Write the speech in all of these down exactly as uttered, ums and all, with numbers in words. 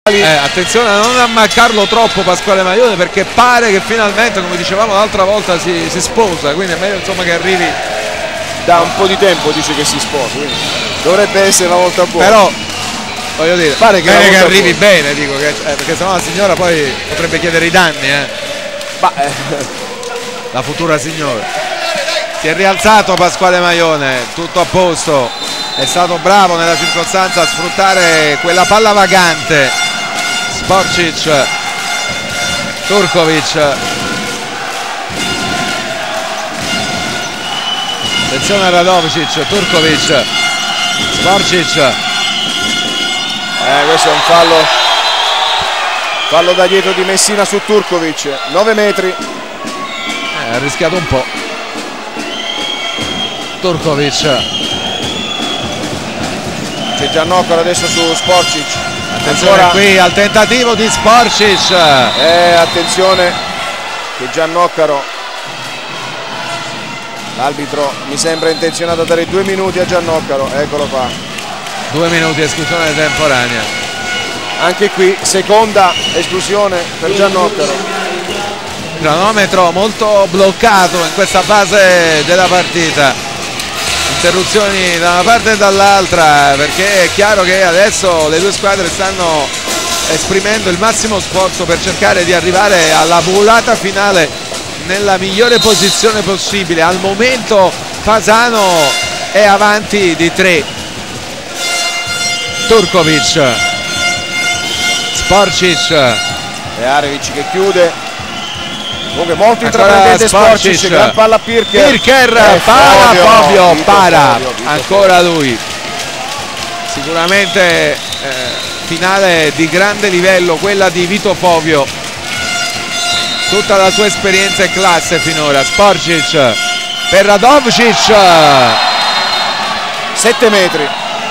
Eh, attenzione a non ammarcarlo troppo Pasquale Maione, perché pare che finalmente, come dicevamo l'altra volta, si, si sposa, quindi è meglio insomma che arrivi da un po' di tempo, dice che si sposa, quindi dovrebbe essere una volta buona. Però voglio dire, pare che, bene che arrivi buona. bene, dico che, eh, perché sennò la signora poi potrebbe chiedere i danni, eh. Ma, eh. La futura signora. Si è rialzato Pasquale Maione, tutto a posto, è stato bravo nella circostanza a sfruttare quella palla vagante. Sporcic, Turkovic, attenzione a Radovicic, Turkovic, Sporcic, eh, questo è un fallo fallo da dietro di Messina su Turkovic, nove metri, eh, ha rischiato un po'. Turkovic, c'è Giannoccaro adesso su Sporcic. attenzione Ancora qui al tentativo di Sporcic, eh, attenzione che Giannoccaro, l'arbitro mi sembra intenzionato a dare due minuti a Giannoccaro, eccolo qua, due minuti esclusione temporanea, anche qui seconda esclusione per Giannoccaro. cronometro molto bloccato in questa fase della partita, interruzioni da una parte e dall'altra, perché è chiaro che adesso le due squadre stanno esprimendo il massimo sforzo per cercare di arrivare alla volata finale nella migliore posizione possibile. Al momento Fasano è avanti di tre. Turkovic, Sporcic, Bearevic che chiude, comunque molto ancora intraprendente Sporcic, Sporcic, gran palla Pirker, Pirker, eh, para Fovio, Fovio, Vito para, Fovio, Vito ancora Fovio. lui. Sicuramente eh, finale di grande livello quella di Vito Fovio, tutta la sua esperienza e classe finora. Sporcic per Radovicic, sette metri,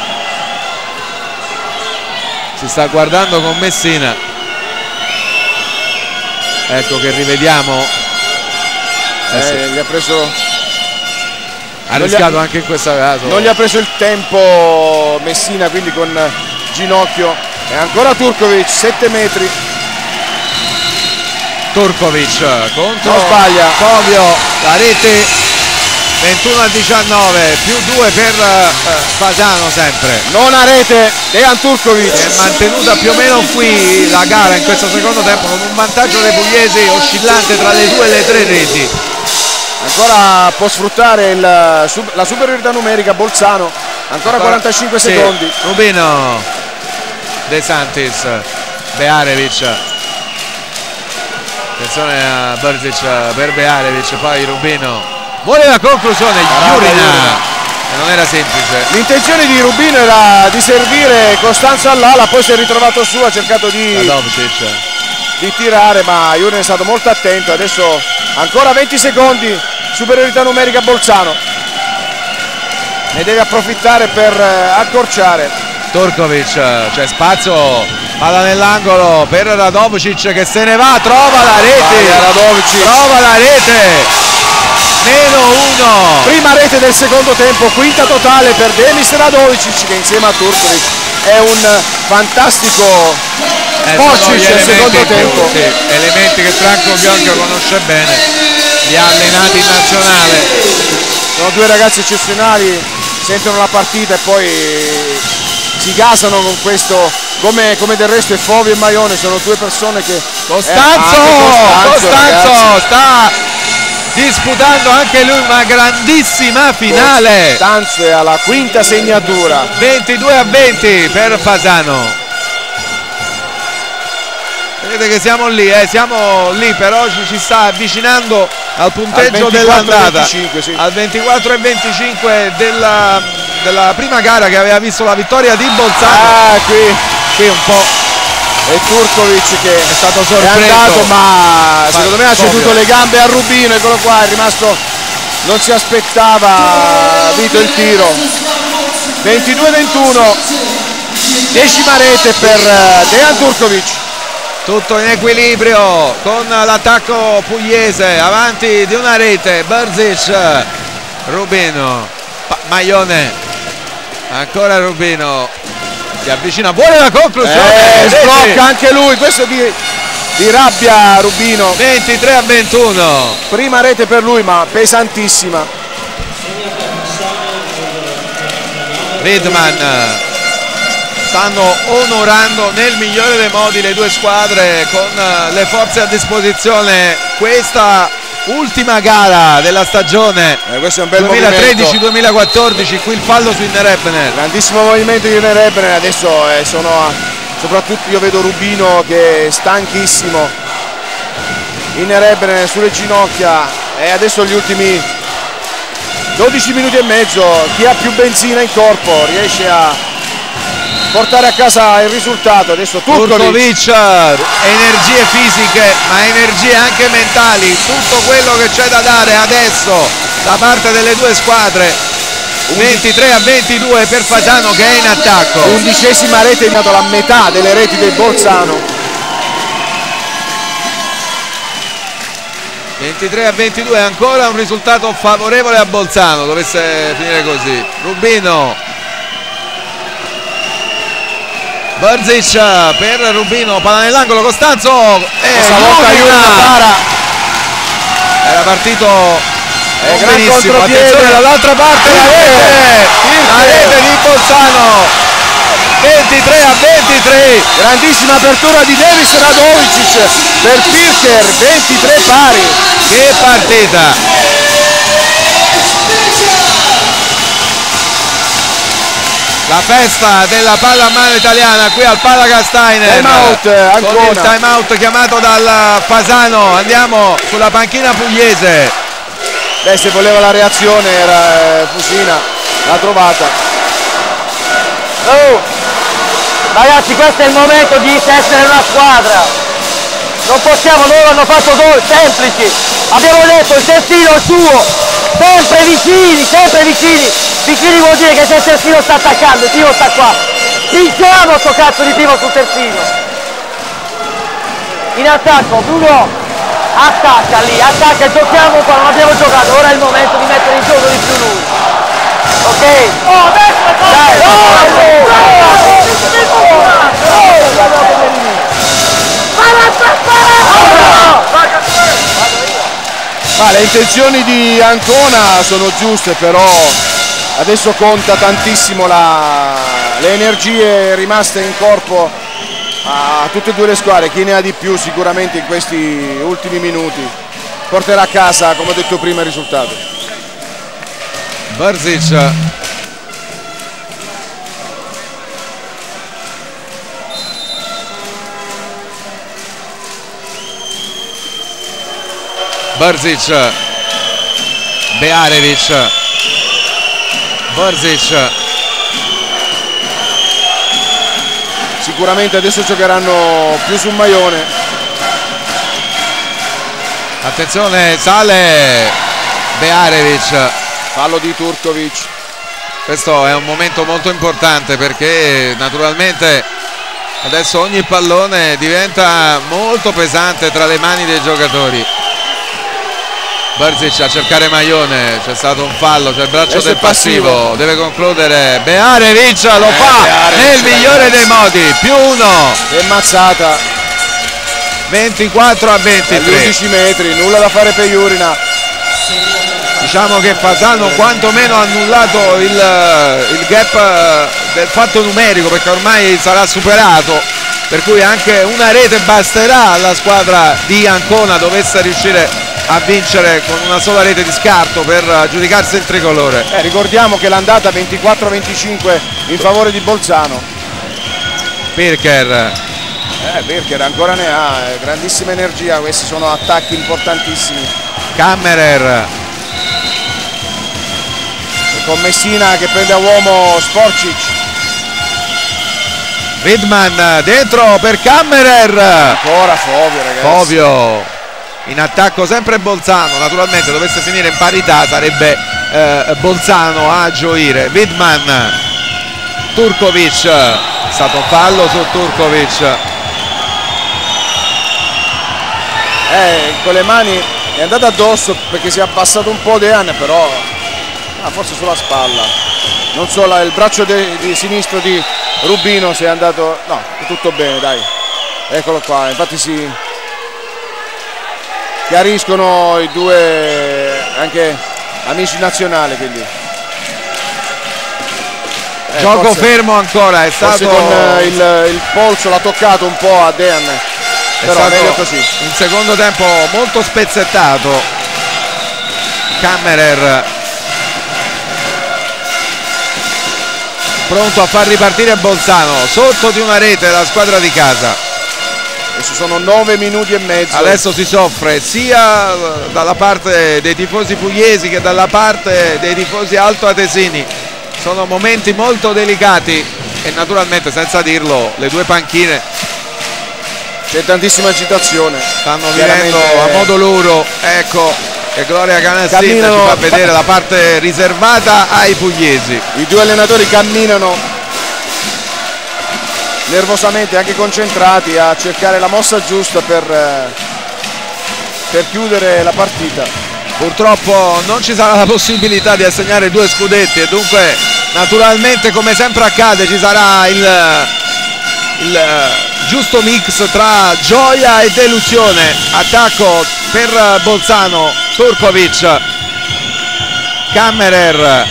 si sta guardando con Messina, ecco che rivediamo, eh eh, sì. gli ha preso ha non rischiato gli ha, anche in questo caso, non gli ha preso il tempo Messina, quindi con ginocchio. E ancora Turkovic, sette metri, Turkovic contro non sbaglia Fovio, la rete ventuno a diciannove, più due per eh, Fasano sempre. non a rete Dejan Turkovic, È mantenuta più o meno qui la gara in questo secondo tempo, con un vantaggio dei pugliesi oscillante tra le due e le tre reti. ancora può sfruttare il, la superiorità numerica Bolzano, ancora quarantacinque sì, secondi. Rubino, De Santis, Bearevic, attenzione a Brzic per Bearevic, poi Rubino, vuole la conclusione, Jurina, e non era semplice. L'intenzione di Rubino era di servire Costanzo all'ala, poi si è ritrovato su, ha cercato di, di tirare, ma Jurina è stato molto attento. Adesso ancora venti secondi, superiorità numerica Bolzano, ne deve approfittare per accorciare. Turkovic, c'è spazio, palla nell'angolo per Radovicic che se ne va, trova la rete, Radovicic. trova la rete, meno uno. Prima rete del secondo tempo, quinta totale per Denis Radovicic, che insieme a Turkovic è un fantastico eh, Sporcic nel secondo tempo. Più, sì, elementi che Franco Bianco conosce bene, li ha allenati in nazionale. Sono due ragazzi eccezionali, sentono la partita e poi si gasano con questo, come, come del resto è Fovio e Maione, sono due persone che... Costanzo, eh, Costanzo, Costanzo sta disputando anche lui una grandissima finale. Costanzo è alla quinta segnatura. ventidue a venti per Fasano. Vedete che siamo lì, eh, siamo lì, però ci, ci sta avvicinando al punteggio dell'andata, sì. al ventiquattro e venticinque della, della prima gara che aveva visto la vittoria di Bolzano. Ah, qui, qui un po' è Turkovic che è stato sorpreso, è andato, ma Ma secondo me ha ceduto le gambe a Rubino, eccolo qua, è rimasto, non si aspettava Vito il tiro. ventidue a ventuno, decima rete per Dejan Turkovic. Tutto in equilibrio con l'attacco pugliese, avanti di una rete, Brzic, Rubino, Maione, ancora Rubino, si avvicina, vuole la conclusione, eh, sblocca anche lui, questo di, di rabbia Rubino. Ventitré a ventuno, prima rete per lui ma pesantissima. Widman, stanno onorando nel migliore dei modi le due squadre con le forze a disposizione. Questa ultima gara della stagione eh, questo è un bel duemilatredici duemilaquattordici, qui il fallo su Inner Ebner, grandissimo movimento di Inner Ebner. Adesso eh, sono a, soprattutto io vedo Rubino che è stanchissimo, Inner Ebner sulle ginocchia, e adesso gli ultimi dodici minuti e mezzo, chi ha più benzina in corpo riesce a portare a casa il risultato. Adesso Turkovic, Turkovic, energie fisiche ma energie anche mentali, tutto quello che c'è da dare adesso da parte delle due squadre. Ventitré a ventidue per Fasano che è in attacco, undicesima rete, è dato la metà delle reti del Bolzano. ventitré a ventidue, ancora un risultato favorevole a Bolzano dovesse finire così. Rubino, Barzic per Rubino, palla nell'angolo, Costanzo e Iurina. Era partito eh, benissimo, attenzione dall'altra parte, la rete, la rete di Bolzano, ventitré a ventitré, grandissima apertura di Devis Radovicic per Pirker, ventitré pari. Che partita! La festa della pallamano italiana qui al Palaga Steiner. Time out, con il time out chiamato dal Fasano. Andiamo sulla panchina pugliese. Beh, se voleva la reazione era eh, Fusina, l'ha trovata. Oh, ragazzi, questo è il momento di essere una squadra. Non possiamo, loro hanno fatto gol semplici. Abbiamo detto il terzino è suo, sempre vicini, sempre vicini. Vicini vuol dire che se il terzino sta attaccando, il tiro sta qua. Vinciamo sto cazzo di tiro sul terzino. In attacco, Bruno, attacca lì, attacca, giochiamo qua, non abbiamo giocato, ora è il momento di mettere in gioco di più lui. Ok? Oh, dai, ma le intenzioni di Ancona sono giuste, però adesso conta tantissimo la, le energie rimaste in corpo a tutte e due le squadre. Chi ne ha di più sicuramente in questi ultimi minuti porterà a casa, come ho detto prima, il risultato. Barzic, Barzic, Bearevic, Barzic, sicuramente adesso giocheranno più sul maglione. attenzione, sale Bearevic, fallo di Turkovic. questo è un momento molto importante perché naturalmente adesso ogni pallone diventa molto pesante tra le mani dei giocatori. Barzic a cercare Maglione, c'è stato un fallo, c'è il braccio Adesso del passivo. passivo, deve concludere Bearevic, lo eh, fa Bearevic, nel migliore ragazzi. dei modi, più uno, Che mazzata, ventiquattro a ventitré. undici metri, nulla da fare per Iurina. Diciamo che Fasano quantomeno ha annullato il, il gap del fatto numerico perché ormai sarà superato, per cui anche una rete basterà alla squadra di Ancona dovesse riuscire a vincere con una sola rete di scarto per aggiudicarsi il tricolore. Eh, ricordiamo che l'andata ventiquattro a venticinque in favore di Bolzano. Pirker, Eh, Pirker ancora ne ha, eh, grandissima energia, questi sono attacchi importantissimi. Kammerer, E con Messina che prende a uomo Sporcic. Widman dentro per Kammerer. Ancora Fovio, ragazzi. Fovio in attacco, sempre Bolzano, naturalmente dovesse finire in parità sarebbe eh, Bolzano a gioire. Widman, Turkovic, è stato un fallo su Turkovic. Eh, con le mani è andato addosso perché si è abbassato un po' Dean, però ah, forse sulla spalla, non so, la, il braccio de, di sinistro di Rubino si è andato, no, tutto bene, dai, eccolo qua, infatti si chiariscono i due anche amici nazionali, quindi eh, gioco forse, fermo ancora, è stato con il, il polso l'ha toccato un po' a Dean, è però stato meglio così. Un secondo tempo molto spezzettato. Kammerer pronto a far ripartire Bolzano, sotto di una rete la squadra di casa. Adesso sono nove minuti e mezzo. Adesso si soffre sia dalla parte dei tifosi pugliesi che dalla parte dei tifosi altoatesini. Sono momenti molto delicati e naturalmente, senza dirlo, le due panchine c'è tantissima agitazione, stanno vivendo a modo loro. Ecco che Gloria Canassin ci fa vedere la parte riservata ai pugliesi. I due allenatori camminano nervosamente, anche concentrati, a cercare la mossa giusta per, per chiudere la partita. Purtroppo non ci sarà la possibilità di assegnare due scudetti e dunque naturalmente, come sempre accade, ci sarà il, il giusto mix tra gioia e delusione. Attacco per Bolzano, Turkovic, Kammerer,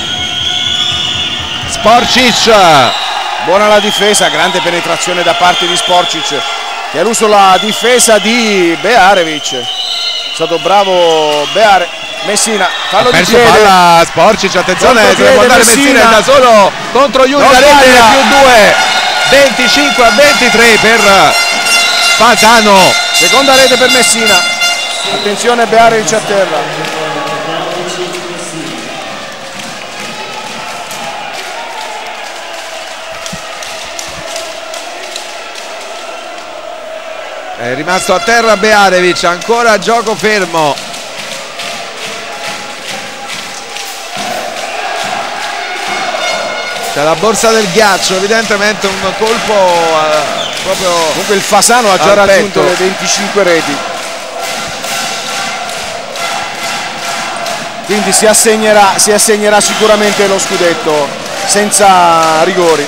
Sporcic. Buona la difesa, grande penetrazione da parte di Sporcic che ha eluso la difesa di Bearevic. È stato bravo Beare. Messina, fallo di piede. Palla Sporcic, attenzione, se può andare Messina, Messina da solo contro Iuri, la rete più due, venticinque a ventitré per Fasano. Seconda rete per Messina. Attenzione, Bearevic a terra. È rimasto a terra Bearevic, ancora gioco fermo. C'è la borsa del ghiaccio, evidentemente un colpo eh, proprio. Comunque il Fasano ha già raggiunto le venticinque reti, quindi si assegnerà, si assegnerà sicuramente lo scudetto senza rigori.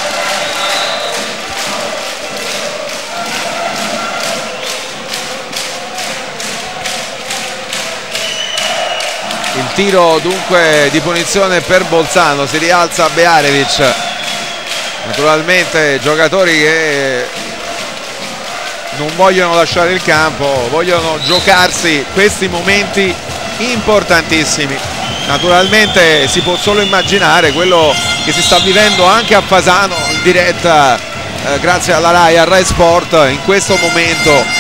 Il tiro dunque di punizione per Bolzano, si rialza Bearevic. Naturalmente giocatori che non vogliono lasciare il campo, vogliono giocarsi questi momenti importantissimi. Naturalmente si può solo immaginare quello che si sta vivendo anche a Fasano in diretta eh, grazie alla Rai, a Rai Sport in questo momento.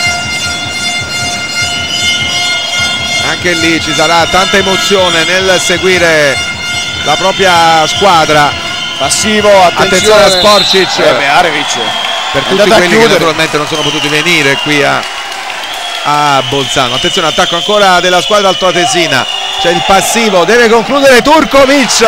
Anche lì ci sarà tanta emozione nel seguire la propria squadra. Passivo, attenzione, attenzione a Sporcic, eh, Bearevic, per tutti quelli che naturalmente non sono potuti venire qui a, a Bolzano. Attenzione, attacco ancora della squadra altoatesina, c'è il passivo, deve concludere Turkovic.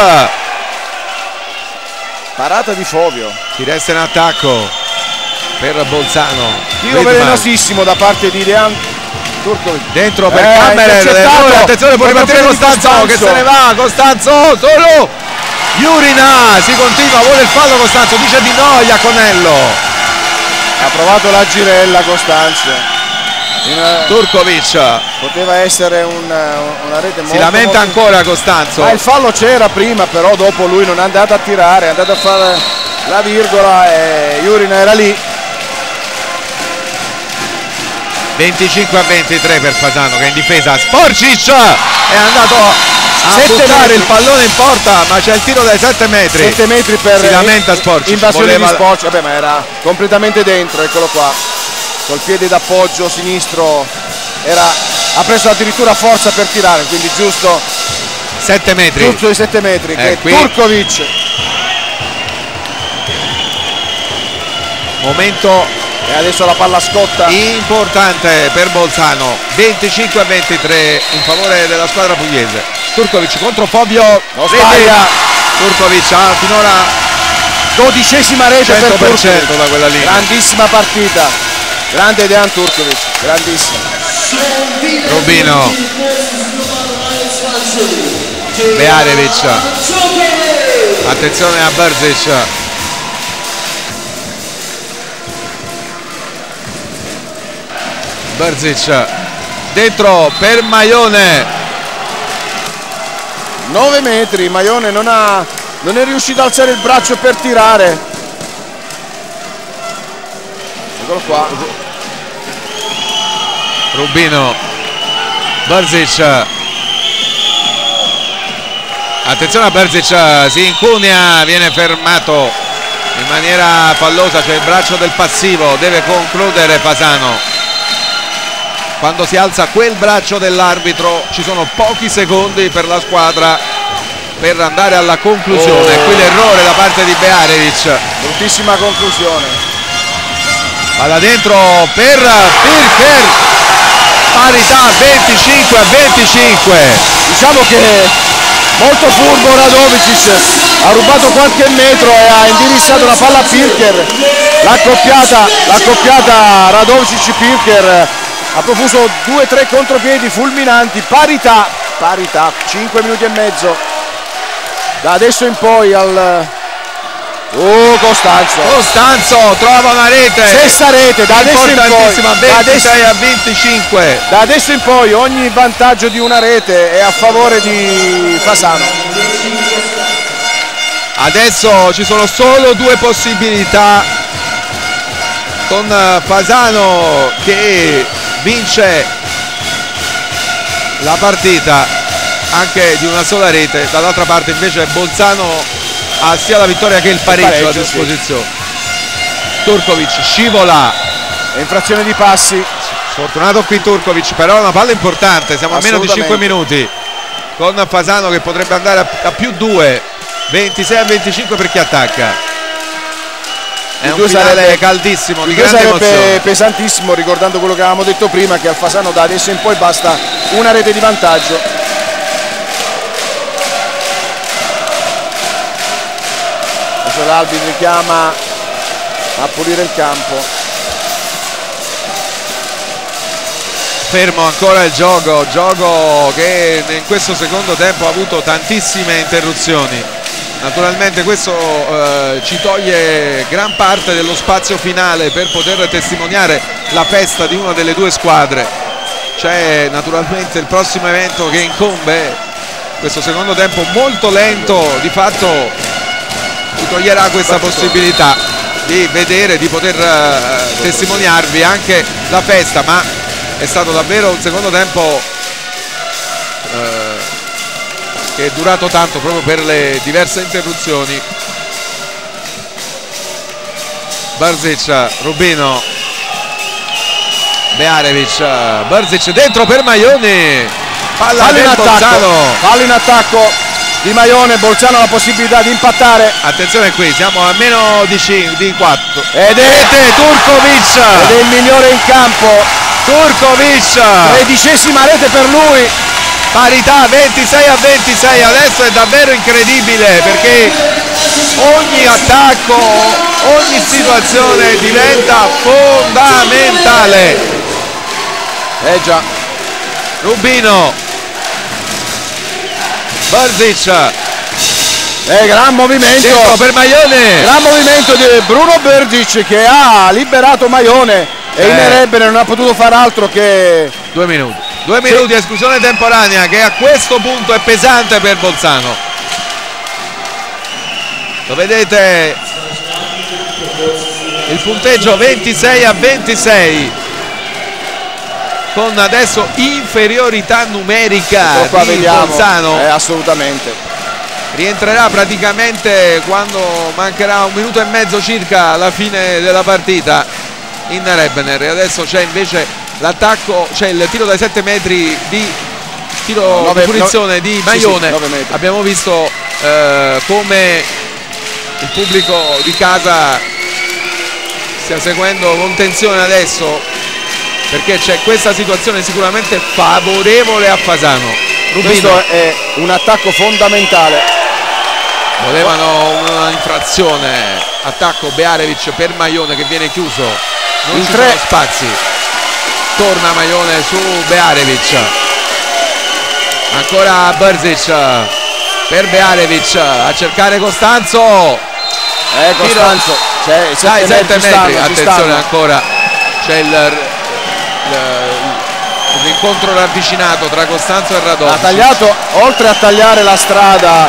Parata di Fovio. Si resta in attacco per Bolzano. Tiro velenosissimo da parte di Dean Turkovic. Dentro per eh, Kammerer, attenzione, può ripartire Costanzo, Costanzo che se ne va, Costanzo solo Jurina, si continua, vuole il fallo Costanzo, dice di no Iaconello. Ha provato la girella Costanzo. In, Turkovic. Poteva essere un, una rete molto. Si lamenta molto... ancora Costanzo. Ma il fallo c'era prima, però dopo lui non è andato a tirare, è andato a fare la virgola e Jurina era lì. venticinque a ventitré per Fasano che è in difesa. Sporcic è andato a buttare il pallone in porta, ma c'è il tiro dai sette metri. sette metri per si lamenta Sporcic. Invasione Voleva... di Sporcic, vabbè, ma era completamente dentro, eccolo qua. Col piede d'appoggio sinistro era... ha preso addirittura forza per tirare, quindi giusto sette metri. Giusto i sette metri eh, che qui... Turkovic. Momento e adesso la palla scotta importante per Bolzano, venticinque a ventitré in favore della squadra pugliese. Turkovic contro Fovio, non sbaglia. Turkovic ha finora dodicesima rete cento per cento per da quella linea. Grandissima partita, grande Dean Turkovic, grandissimo. Rubino, Bearevic, attenzione a Brzic, Brzic dentro per Maione, nove metri. Maione non, ha, non è riuscito ad alzare il braccio per tirare. Eccolo qua. Rubino, Brzic, attenzione a Brzic, si incunia, viene fermato in maniera fallosa, c'è il braccio del passivo, deve concludere Fasano. Quando si alza quel braccio dell'arbitro ci sono pochi secondi per la squadra per andare alla conclusione. Oh. Qui l'errore da parte di Bearevic, bruttissima conclusione. palla dentro per Pirker, parità venticinque a venticinque. Diciamo che molto furbo Radovicic, ha rubato qualche metro e ha indirizzato la palla a Pirker. L'accoppiata, l'accoppiata Radovicic-Pirker ha profuso due tre contropiedi fulminanti. Parità, parità, cinque minuti e mezzo da adesso in poi al... Oh, Costanzo Costanzo trova una rete, sesta rete da adesso in poi, da adesso, ventisei a venticinque. da adesso in poi ogni vantaggio di una rete è a favore di Fasano. Adesso ci sono solo due possibilità, con Fasano che vince la partita anche di una sola rete, dall'altra parte invece Bolzano ha sia la vittoria che il pareggio, pareggio a disposizione. Sì. Turkovic scivola, è infrazione di passi, sfortunato qui Turkovic, però è una palla importante, siamo a meno di cinque minuti, con Fasano che potrebbe andare a, a più due, ventisei a venticinque per chi attacca. È un finale sarebbe, caldissimo, di grande emozione, pesantissimo, ricordando quello che avevamo detto prima, che a Fasano da adesso in poi basta una rete di vantaggio. Adesso l'arbitro richiama a pulire il campo. Fermo ancora il gioco, gioco che in questo secondo tempo ha avuto tantissime interruzioni. Naturalmente questo eh, ci toglie gran parte dello spazio finale per poter testimoniare la festa di una delle due squadre. C'è naturalmente il prossimo evento che incombe, questo secondo tempo molto lento di fatto ci toglierà questa possibilità di vedere, di poter eh, testimoniarvi anche la festa, ma è stato davvero un secondo tempo eh, che è durato tanto proprio per le diverse interruzioni. Brzic, Rubino, Bearevic, Brzic dentro per Maione, palla in attacco, palla in attacco di Maione. Bolzano ha la possibilità di impattare. Attenzione qui, siamo a meno di, cinque, di quattro ed è Turkovic, ed è il migliore in campo Turkovic, tredicesima rete per lui. Parità ventisei a ventisei, adesso è davvero incredibile perché ogni attacco, ogni situazione diventa fondamentale. Eh già. Rubino, Brzic, eh, gran movimento dentro per Maione, gran movimento di Bruno Brzic che ha liberato Maione e eh. in Erebene non ha potuto fare altro che due minuti. Due minuti di esclusione temporanea che a questo punto è pesante per Bolzano. Lo vedete, il punteggio ventisei a ventisei con adesso inferiorità numerica qua di vediamo. Bolzano. Eh, assolutamente. Rientrerà praticamente quando mancherà un minuto e mezzo circa alla fine della partita in Erebene. E adesso c'è invece l'attacco, c'è il tiro dai sette metri di tiro nove, di punizione no, di Maione. Sì, sì, abbiamo visto eh, come il pubblico di casa stia seguendo con tensione adesso, perché c'è questa situazione sicuramente favorevole a Fasano. Rubino. Questo è un attacco fondamentale. Volevano un'infrazione, attacco Bearevic per Maione che viene chiuso, non in ci tre. sono spazi. Torna Maione su Bearevic, ancora Brzic per Bearevic a cercare Costanzo. Eh, Costanzo, c'è sette metri, stanno, attenzione ancora, c'è il l'incontro ravvicinato tra Costanzo e Radovicic. Ha tagliato, oltre a tagliare la strada,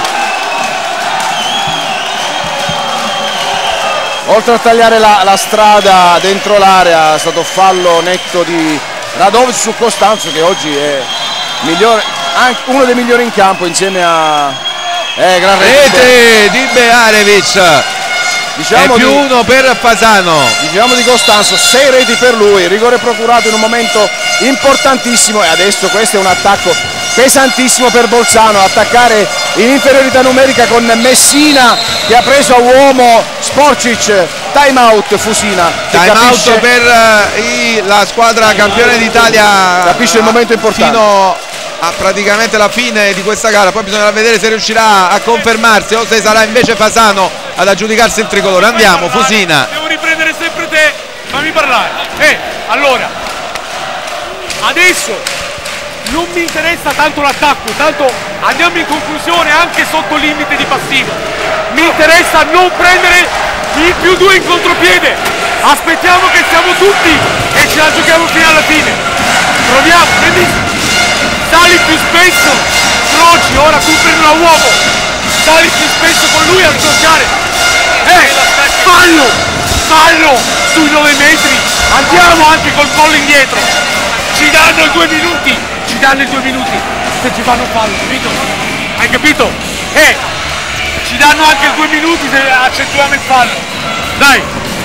oltre a tagliare la, la strada dentro l'area, è stato fallo netto di Radovicic su Costanzo, che oggi è migliore, anche uno dei migliori in campo insieme a eh, gran rete di Bearevic. Diciamo e più di, uno per Fasano. Diciamo di Costanzo, sei reti per lui, rigore procurato in un momento importantissimo, e adesso questo è un attacco pesantissimo per Bolzano, attaccare in inferiorità numerica con Messina che ha preso a uomo Sporcic. Time out Fusina. Time out per uh, i, la squadra campione d'Italia. Capisce il momento importante. Fino a praticamente la fine di questa gara, poi bisognerà vedere se riuscirà a confermarsi o se sarà invece Fasano ad aggiudicarsi il tricolore. Andiamo, Fusina. Devo riprendere sempre te, fammi parlare. Eh, allora, adesso non mi interessa tanto l'attacco, tanto andiamo in conclusione anche sotto limite di passivo. Mi interessa non prendere il più due in contropiede. Aspettiamo che siamo tutti e ce la giochiamo fino alla fine. Proviamo, prendi. Sali più spesso, Croci, ora tu prendi una uomo, sali più spesso con lui a giocare. Eh, fallo, fallo sui nove metri, andiamo anche col collo indietro, ci danno i due minuti, ci danno i due minuti, se ci fanno fallo, capito? Hai capito? Eh, ci danno anche i due minuti se accentuiamo il fallo, dai.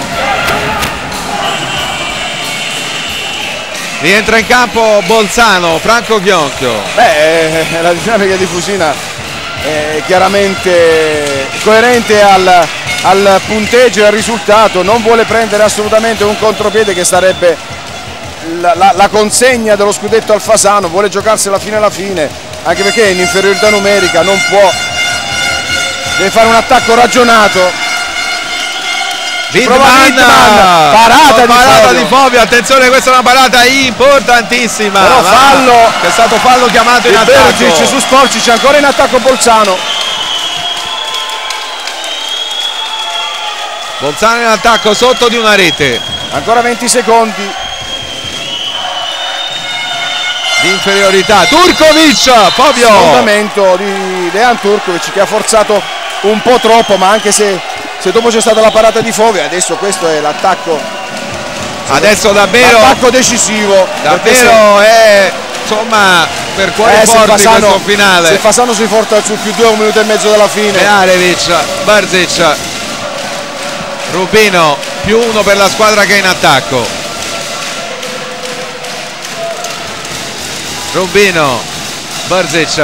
Rientra in campo Bolzano, Franco Chionchio. Beh, la dinamica di Fusina è chiaramente coerente al, al punteggio e al risultato, non vuole prendere assolutamente un contropiede che sarebbe la, la, la consegna dello scudetto al Fasano, vuole giocarsela fino alla fine, anche perché in inferiorità numerica non può, deve fare un attacco ragionato. Windman, parata, parata di, di Fovio, attenzione, questa è una parata importantissima. Però fallo, che è stato fallo chiamato in attacco. Bergic su Sporcic, ancora in attacco Bolzano. Bolzano in attacco sotto di una rete. Ancora venti secondi di inferiorità. Turkovic, Fovio. Sfondamento di Dejan Turkovic che ha forzato un po' troppo, ma anche se Se dopo c'è stata la parata di Fovio, adesso questo è l'attacco. Adesso davvero l'attacco decisivo. Davvero è, insomma, per cuori eh, forti Fasano, questo finale. Se Fasano si porta sul più due un minuto e mezzo dalla fine. Bearevic, Barzic, Rubino, più uno per la squadra che è in attacco. Rubino, Barzic,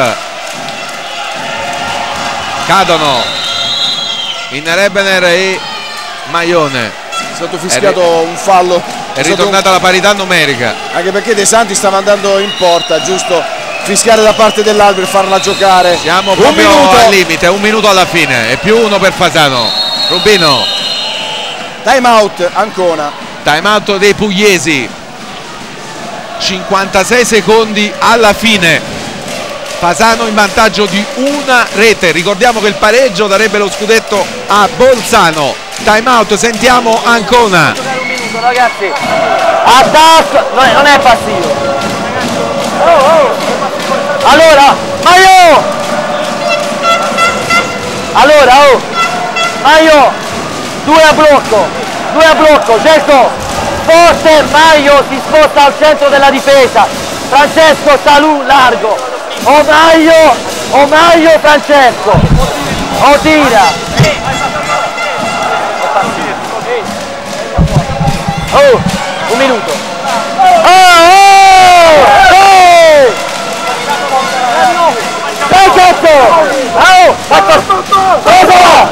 cadono in Rebener e Maione. È stato fischiato è un fallo. È, è ritornata un... la parità numerica. Anche perché De Santi stava andando in porta, giusto fischiare da parte dell'arbitro e farla giocare. Siamo un proprio minuto. al limite, un minuto alla fine e più uno per Fasano. Rubino. Time out Ancona. Time out dei pugliesi. cinquantasei secondi alla fine. Fasano in vantaggio di una rete, ricordiamo che il pareggio darebbe lo scudetto a Bolzano. Time out, sentiamo Ancona. Un minuto ragazzi, attacco, no, non è passivo. Oh, oh. Allora, Maio! Allora, oh! Maio! Due a blocco, due a blocco, cerco! Forte, Maio si sposta al centro della difesa. Francesco Salù largo. O Maio, o Maio Francesco, o tira. Oh, un minuto. Oh, oh, oh. Dai cazzo! Oh, fatto. Cosa?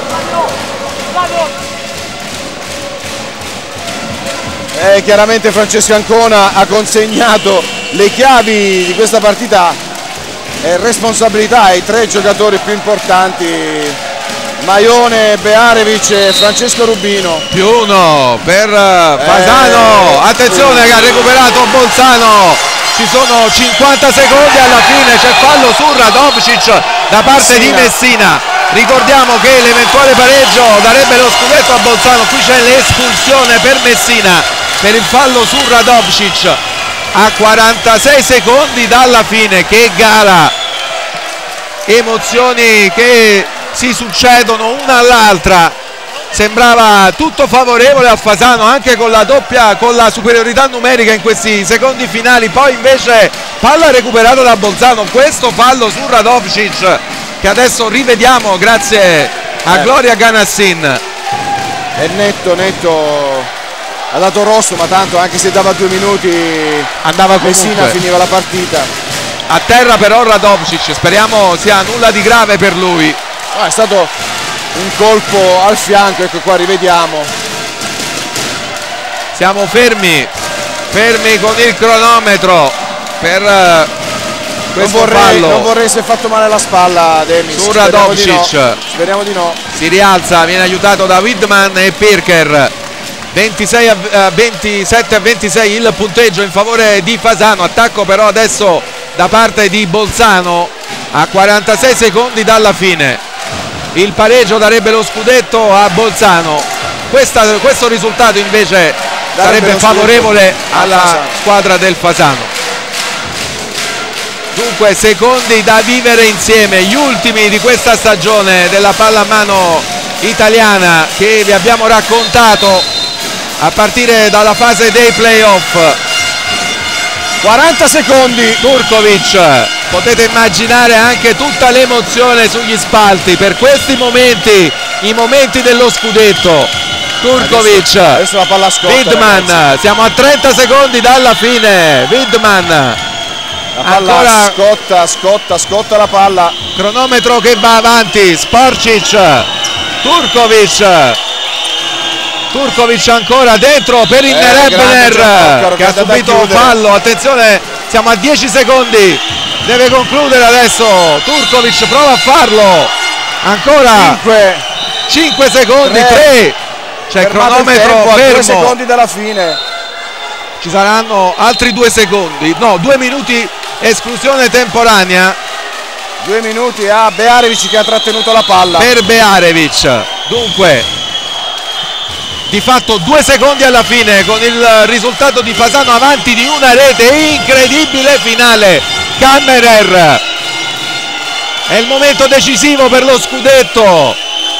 Eh, chiaramente Francesco Ancona ha consegnato le chiavi di questa partita e responsabilità ai tre giocatori più importanti, Maione, Bearevic e Francesco Rubino. Più uno per Fasano, eh, attenzione che ha recuperato Bolzano, ci sono cinquanta secondi alla fine, c'è fallo su Radovicic da parte Messina. di Messina. Ricordiamo che l'eventuale pareggio darebbe lo scudetto a Bolzano, qui c'è l'espulsione per Messina per il fallo su Radovšić a quarantasei secondi dalla fine. Che gara, emozioni che si succedono una all'altra. Sembrava tutto favorevole a Fasano anche con la doppia, con la superiorità numerica in questi secondi finali, poi invece palla recuperata da Bolzano, questo fallo su Radovšić che adesso rivediamo grazie a eh. Gloria Ganassin. È netto, netto, ha dato rosso, ma tanto anche se dava due minuti andava comunque. Messina finiva la partita. A terra però Radovšić, speriamo sia nulla di grave per lui. No, è stato un colpo al fianco, ecco qua, rivediamo. Siamo fermi, fermi con il cronometro per uh, questo non vorrei, fallo. Non vorrei se fatto male alla spalla Demis. Su Radovšić. No. Speriamo di no. Si rialza, viene aiutato da Widman e Pirker. ventisei a, ventisette a ventisei il punteggio in favore di Fasano. Attacco però adesso da parte di Bolzano a quarantasei secondi dalla fine. Il pareggio darebbe lo scudetto a Bolzano. Questa, questo risultato invece darebbe sarebbe favorevole alla Fasano. Squadra del Fasano. Dunque secondi da vivere insieme, gli ultimi di questa stagione della pallamano italiana che vi abbiamo raccontato a partire dalla fase dei playoff. quaranta secondi. Turković, potete immaginare anche tutta l'emozione sugli spalti per questi momenti, i momenti dello scudetto. Turković, adesso, adesso la palla scotta, Widman, ragazzi. Siamo a trenta secondi dalla fine. Widman, la palla ancora scotta, scotta, scotta la palla. Cronometro che va avanti. Sporcic, Turković. Turković ancora dentro per il eh, Nerebner che ha subito un fallo. Attenzione, siamo a dieci secondi. Deve concludere adesso. Turković prova a farlo. Ancora cinque secondi, tre. C'è il cronometro tempo, fermo. due secondi dalla fine. Ci saranno altri due secondi. No, due minuti esclusione temporanea. Due minuti a Bearevic che ha trattenuto la palla. Per Bearevic. Dunque di fatto due secondi alla fine con il risultato di Fasano avanti di una rete. Incredibile finale. Kammerer, è il momento decisivo per lo scudetto.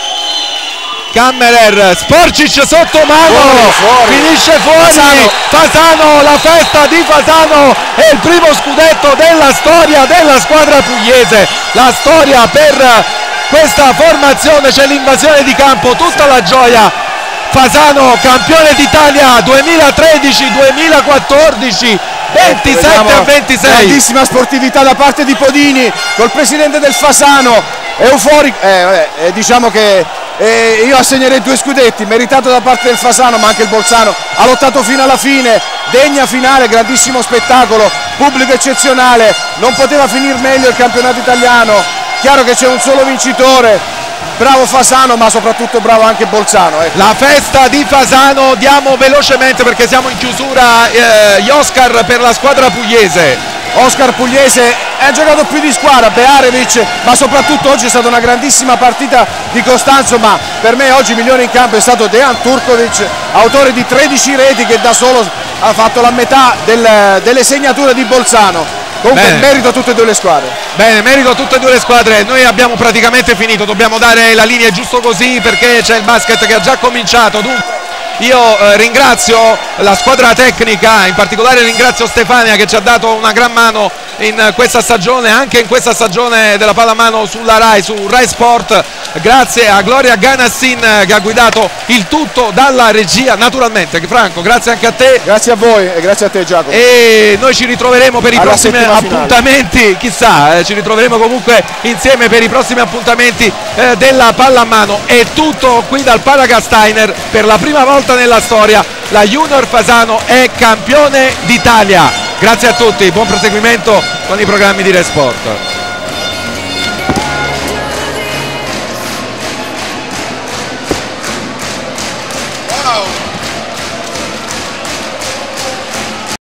Kammerer, Sporcic sotto mano, fuori, fuori. Finisce fuori. Fasano. Fasano, la festa di Fasano, è il primo scudetto della storia della squadra pugliese. La storia per questa formazione, c'è l'invasione di campo, tutta la gioia. Fasano campione d'Italia duemilatredici duemilaquattordici, ventisette a ventisei. Grandissima sportività da parte di Podini col presidente del Fasano, euforico. Eh, eh, diciamo che eh, io assegnerei due scudetti, meritato da parte del Fasano, ma anche il Bolzano ha lottato fino alla fine, degna finale, grandissimo spettacolo, pubblico eccezionale, non poteva finire meglio il campionato italiano. Chiaro che c'è un solo vincitore. Bravo Fasano, ma soprattutto bravo anche Bolzano. Ecco. La festa di Fasano, diamo velocemente perché siamo in chiusura eh, gli Oscar per la squadra pugliese. Oscar Pugliese ha giocato più di squadra, Bearevic, ma soprattutto oggi è stata una grandissima partita di Costanzo, ma per me oggi migliore in campo è stato Dejan Turković, autore di tredici reti che da solo ha fatto la metà del, delle segnature di Bolzano. Comunque Bene. merito a tutte e due le squadre. Bene, merito a tutte e due le squadre. Noi abbiamo praticamente finito, dobbiamo dare la linea giusto così perché c'è il basket che ha già cominciato. Dunque io eh, ringrazio la squadra tecnica, in particolare ringrazio Stefania che ci ha dato una gran mano in questa stagione, anche in questa stagione della pallamano sulla Rai, su Rai Sport. Grazie a Gloria Ganassin che ha guidato il tutto dalla regia, naturalmente. Franco, grazie anche a te. Grazie a voi e grazie a te Giacomo. E noi ci ritroveremo per i Alla prossimi appuntamenti finale. Chissà, eh, ci ritroveremo comunque insieme per i prossimi appuntamenti eh, della pallamano. È tutto qui dal Paragasteiner. Per la prima volta nella storia la Junior Fasano è campione d'Italia. Grazie a tutti, buon proseguimento con i programmi di Rai Sport.